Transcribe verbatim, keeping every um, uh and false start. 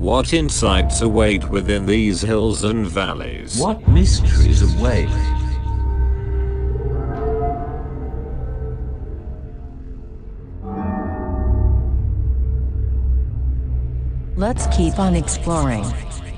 What insights await within these hills and valleys? What mysteries await? Let's keep on exploring.